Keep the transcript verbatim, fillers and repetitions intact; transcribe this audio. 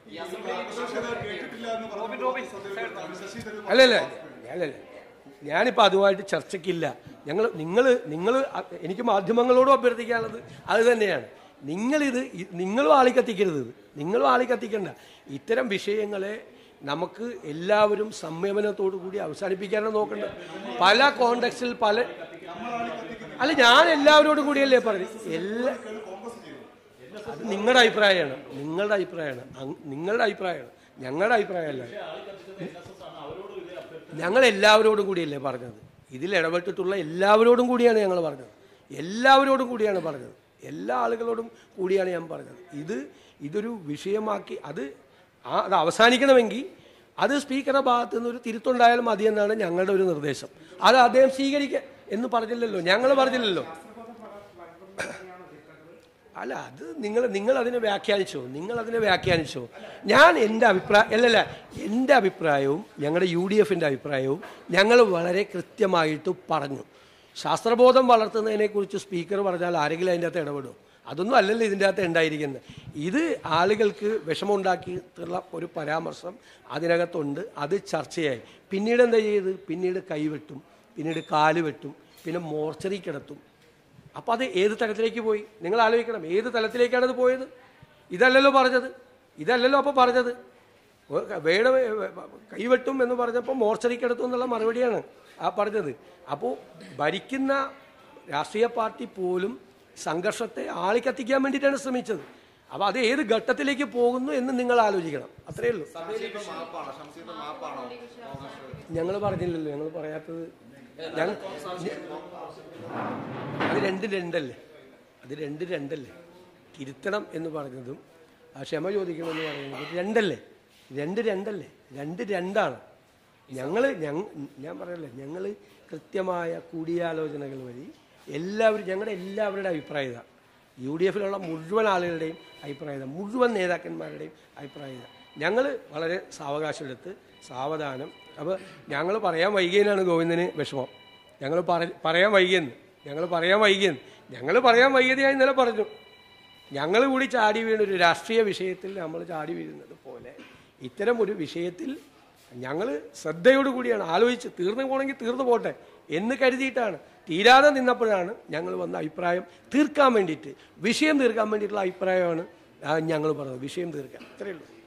അല്ലല്ല അല്ലല്ല ഞാനിപ്പോൾ അതുമായിട്ട് ചർച്ചയ്ക്കില്ല. ഞങ്ങൾ നിങ്ങൾ നിങ്ങൾ എനിക്ക് മാധ്യമങ്ങളോടും അഭ്യർത്ഥിക്കാനുള്ളത് അത് തന്നെയാണ്. നിങ്ങളിത് നിങ്ങളും ആളി കത്തിക്കരുത്. ഇത് നിങ്ങളും ആളി കത്തിക്കണ്ട. ഇത്തരം വിഷയങ്ങളെ നമുക്ക് എല്ലാവരും സംയമനത്തോടു കൂടി അവസാനിപ്പിക്കാനാണ് നോക്കേണ്ടത്. പല കോണ്ടെക്സ്റ്റിൽ പല അല്ല ഞാൻ എല്ലാവരോടും കൂടിയല്ലേ പറഞ്ഞു. എല്ലാ അത് നിങ്ങളുടെ അഭിപ്രായമാണ് നിങ്ങളുടെ അഭിപ്രായമാണ് നിങ്ങളുടെ അഭിപ്രായമാണ് ഞങ്ങളുടെ അഭിപ്രായമല്ല. ഞങ്ങൾ എല്ലാവരോടും കൂടിയല്ലേ പറഞ്ഞത്. ഇതിൽ ഇടപെട്ടിട്ടുള്ള എല്ലാവരോടും കൂടിയാണ് ഞങ്ങൾ പറഞ്ഞത്. എല്ലാവരോടും കൂടിയാണ് പറഞ്ഞത്. എല്ലാ ആളുകളോടും കൂടിയാണ് ഞാൻ പറഞ്ഞത്. ഇത് ഇതൊരു വിഷയമാക്കി അത് ആ അത് അവസാനിക്കണമെങ്കിൽ അത് സ്പീക്കറുടെ ഭാഗത്തു നിന്ന് ഒരു തിരുത്തുണ്ടായാലും മതി എന്നാണ് ഞങ്ങളുടെ ഒരു നിർദ്ദേശം. അത് അദ്ദേഹം സ്വീകരിക്കുക എന്ന് പറഞ്ഞില്ലല്ലോ, ഞങ്ങൾ പറഞ്ഞില്ലല്ലോ. അല്ല അത് നിങ്ങൾ നിങ്ങൾ അതിനെ വ്യാഖ്യാനിച്ചോ നിങ്ങൾ അതിനെ വ്യാഖ്യാനിച്ചോ ഞാൻ എൻ്റെ അഭിപ്രായം അല്ലല്ല എൻ്റെ അഭിപ്രായവും ഞങ്ങളുടെ യു ഡി എഫിൻ്റെ അഭിപ്രായവും ഞങ്ങൾ വളരെ കൃത്യമായിട്ട് പറഞ്ഞു. ശാസ്ത്രബോധം വളർത്തുന്നതിനെക്കുറിച്ച് സ്പീക്കർ പറഞ്ഞാൽ ആരെങ്കിലും അതിൻ്റെ അകത്ത് ഇടപെടും? അതൊന്നും അല്ലല്ലോ ഇതിൻ്റെ അകത്ത് ഉണ്ടായിരിക്കുന്നത്. ഇത് ആളുകൾക്ക് വിഷമമുണ്ടാക്കിയിട്ടുള്ള ഒരു പരാമർശം അതിനകത്തുണ്ട്. അത് ചർച്ചയായി. പിന്നീട് എന്താ ചെയ്ത് പിന്നീട് കൈവെട്ടും, പിന്നീട് കാല് വെട്ടും, പിന്നെ മോർച്ചറി കിടത്തും. അപ്പോൾ അത് ഏത് തലത്തിലേക്ക് പോയി നിങ്ങൾ ആലോചിക്കണം. ഏത് തലത്തിലേക്കാണ് അത് പോയത്? ഇതല്ലല്ലോ പറഞ്ഞത്. ഇതല്ലല്ലോ അപ്പോൾ പറഞ്ഞത്. വേണം കൈവെട്ടും എന്ന് പറഞ്ഞപ്പോൾ മോർച്ചറി കിടത്തും എന്നുള്ള മറുപടിയാണ് ആ പറഞ്ഞത്. അപ്പോൾ ഭരിക്കുന്ന രാഷ്ട്രീയ പാർട്ടി പോലും സംഘർഷത്തെ ആളിക്കത്തിക്കാൻ വേണ്ടിയിട്ടാണ് ശ്രമിച്ചത്. അപ്പോൾ അത് ഏത് ഘട്ടത്തിലേക്ക് പോകുന്നു എന്ന് നിങ്ങൾ ആലോചിക്കണം. അത്രയേ ഉള്ളൂ. ഞങ്ങൾ പറഞ്ഞില്ലല്ലോ. ഞങ്ങൾ പറയാത്തത് ഞങ്ങൾ അത് രണ്ട് രണ്ടല്ലേ അത് രണ്ട് രണ്ടല്ലേ തിരുത്തണം എന്ന് പറഞ്ഞതും ക്ഷമ ചോദിക്കണമെന്ന് പറയുന്നത് രണ്ടല്ലേ രണ്ട് രണ്ടല്ലേ രണ്ട് രണ്ടാണ്. ഞങ്ങൾ ഞാൻ പറയല്ലേ ഞങ്ങൾ കൃത്യമായ കൂടിയാലോചനകൾ വഴി എല്ലാവരും ഞങ്ങളുടെ എല്ലാവരുടെയും അഭിപ്രായത യു ഡി എഫിലുള്ള മുഴുവൻ ആളുകളുടെയും അഭിപ്രായത മുഴുവൻ നേതാക്കന്മാരുടെയും അഭിപ്രായത ഞങ്ങൾ വളരെ സാവകാശമെടുത്ത് സാവധാനം. അപ്പോൾ ഞങ്ങൾ പറയാൻ വൈകിയതിനാണ് ഗോവിന്ദന് വിഷമം. ഞങ്ങൾ പറയാൻ വൈകിയെന്ന് ഞങ്ങൾ പറയാൻ വൈകിയെന്ന് ഞങ്ങൾ പറയാൻ വൈകിയത് ഞാൻ ഇന്നലെ പറഞ്ഞു. ഞങ്ങൾ കൂടി ചാടി വീണ ഒരു രാഷ്ട്രീയ വിഷയത്തിൽ നമ്മൾ ചാടി വീഴുന്നത് പോലെ ഇത്തരം ഒരു വിഷയത്തിൽ ഞങ്ങൾ ശ്രദ്ധയോടുകൂടിയാണ് ആലോചിച്ച് തീർന്നു പോകണമെങ്കിൽ തീർന്നു പോട്ടെ എന്ന് കരുതിയിട്ടാണ്. തീരാതെ നിന്നപ്പോഴാണ് ഞങ്ങൾ വന്ന അഭിപ്രായം തീർക്കാൻ വേണ്ടിയിട്ട് വിഷയം തീർക്കാൻ വേണ്ടിയിട്ടുള്ള അഭിപ്രായമാണ് ഞങ്ങൾ പറഞ്ഞത്. വിഷയം തീർക്കാൻ ഇത്രയേ ഉള്ളൂ.